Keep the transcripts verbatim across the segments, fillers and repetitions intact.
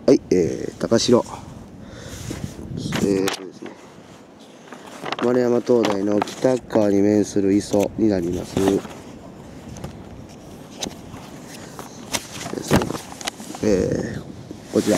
はい、えー、高城、えーとですね、丸山灯台の北側に面する磯になります。ですね、えー、こちら、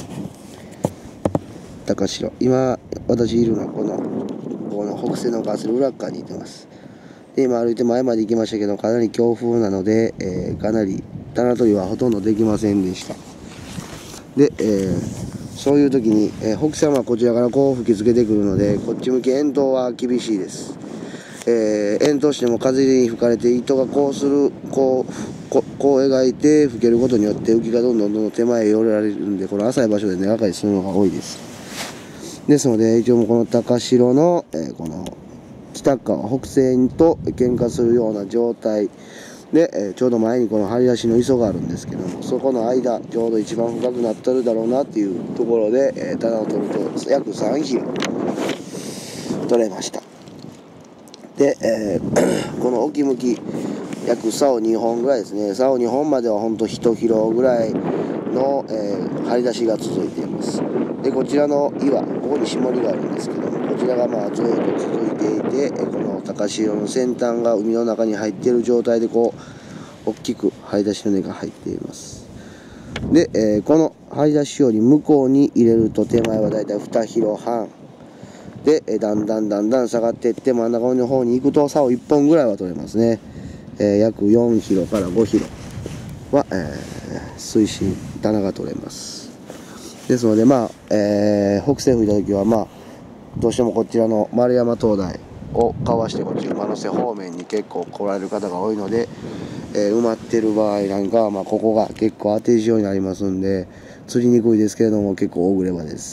高城。今、私いるのはこの、この北西の川する裏側にいてます。で、今歩いて前まで行きましたけど、かなり強風なので、えー、かなり棚取りはほとんどできませんでした。で、えーそういう時に、えー、北西はこちらからこう吹きつけてくるので、こっち向き遠投は厳しいです。えー、遠投しても風に吹かれて糸がこうする、こう、こ, こう描いて吹けることによって浮きがどんどんどんどん手前へ寄られるんで、この浅い場所で根がかりするのが多いです。ですので、一応この高城の、えー、この北側、北西と喧嘩するような状態で、えー、ちょうど前にこの張り出しの磯があるんですけども、そこの間、ちょうど一番深くなってるだろうなっていうところで、えー、棚を取ると約さんヒロ取れました。で、えー、この沖向き、約竿にほんぐらいですね。竿にほんまではほんといちヒロぐらいの、えー、張り出しが続いています。で、こちらの岩、ここに絞りがあるんですけども、こちらがまあずっと続いていて、この高潮の先端が海の中に入っている状態でこう大きく張り出しの根が入っています。で、えー、この張り出しより向こうに入れると手前はだいたいにヒロはんで、えー、だんだんだんだん下がっていって真ん中の方に行くと竿いっぽんぐらいは取れますね。えー、約よんヒロからごヒロは、えー、水深棚が取れます。ですので、まあ、えー、北西吹いた時は、まあ、どうしてもこちらの丸山灯台をかわしてこっち馬の背方面に結構来られる方が多いので、えー、埋まってる場合なんかは、まあ、ここが結構当て潮になりますんで釣りにくいですけれども結構大暮れ場です。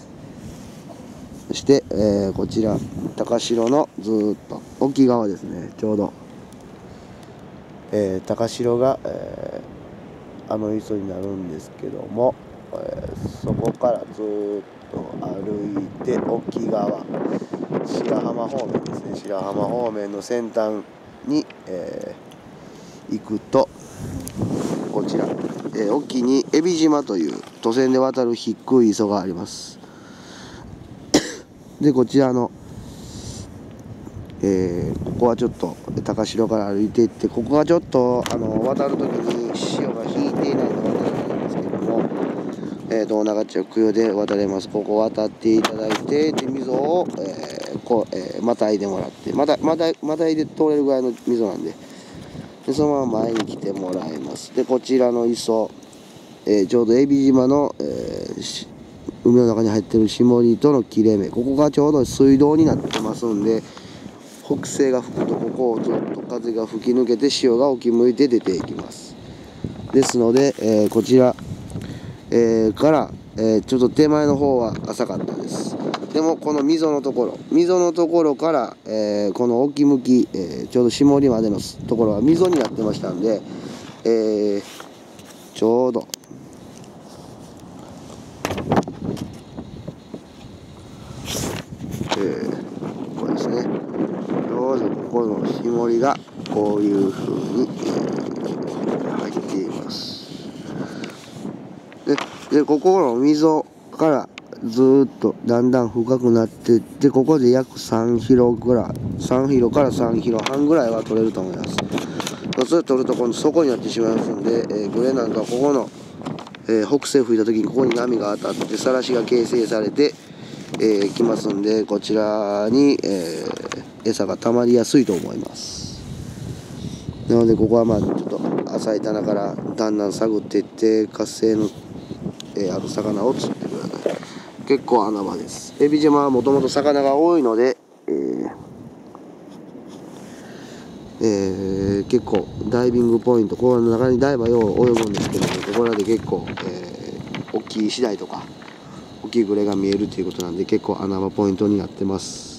そして、えー、こちら高城のずーっと沖側ですね。ちょうど、えー、高城が、えー、あの磯になるんですけども、えー、そこからずーっと歩いて沖側白浜方面ですね。白浜方面の先端に、えー、行くとこちら、えー、沖に海老島という渡船で渡る低い磯があります。でこちらの、えー、ここはちょっと高城から歩いていって、ここがちょっとあの渡る時に潮が引いていないのが渡れないんですけども、えー、と長町供養で渡れます。ここ渡っていただいて、で溝を、えーこうえー、またいでもらって、またまたまたいで通れるぐらいの溝なんで、でそのまま前に来てもらいます。でこちらの磯、えー、ちょうど海老島の、えー、海の中に入ってる下りとの切れ目、ここがちょうど水道になってますんで、北西が吹くとここをずっと風が吹き抜けて潮が沖向いて出ていきます。ですので、えー、こちら、えー、から、えー、ちょっと手前の方は浅かったです。でもこの溝のところ溝のところから、えー、この沖向き、えー、ちょうど下りまでのところは溝になってましたんで、えー、ちょうどえー、これですね。ちょうどここの下りがこういう風に、えー、入っています。で、でここの溝からずーっとだんだん深くなっていって、ここで約さんヒロぐらい、さんヒロからさんヒロはんぐらいは取れると思います。それ取ると今度底になってしまいますんで、えー、グレなんかここの、えー、北西吹いた時にここに波が当たってさらしが形成されてえー、きますんで、こちらに、えー、餌が溜まりやすいと思います。なのでここはまあちょっと浅い棚からだんだん探っていって活性の、えー、ある魚を釣ってください。結構穴場です。エビ島はもともと魚が多いので、えーえー、結構ダイビングポイント、この中にダイバーよう泳ぐんですけども、ここらで結構、えー、大きい次第とか大きいグレが見えるということなんで結構穴場ポイントになってます。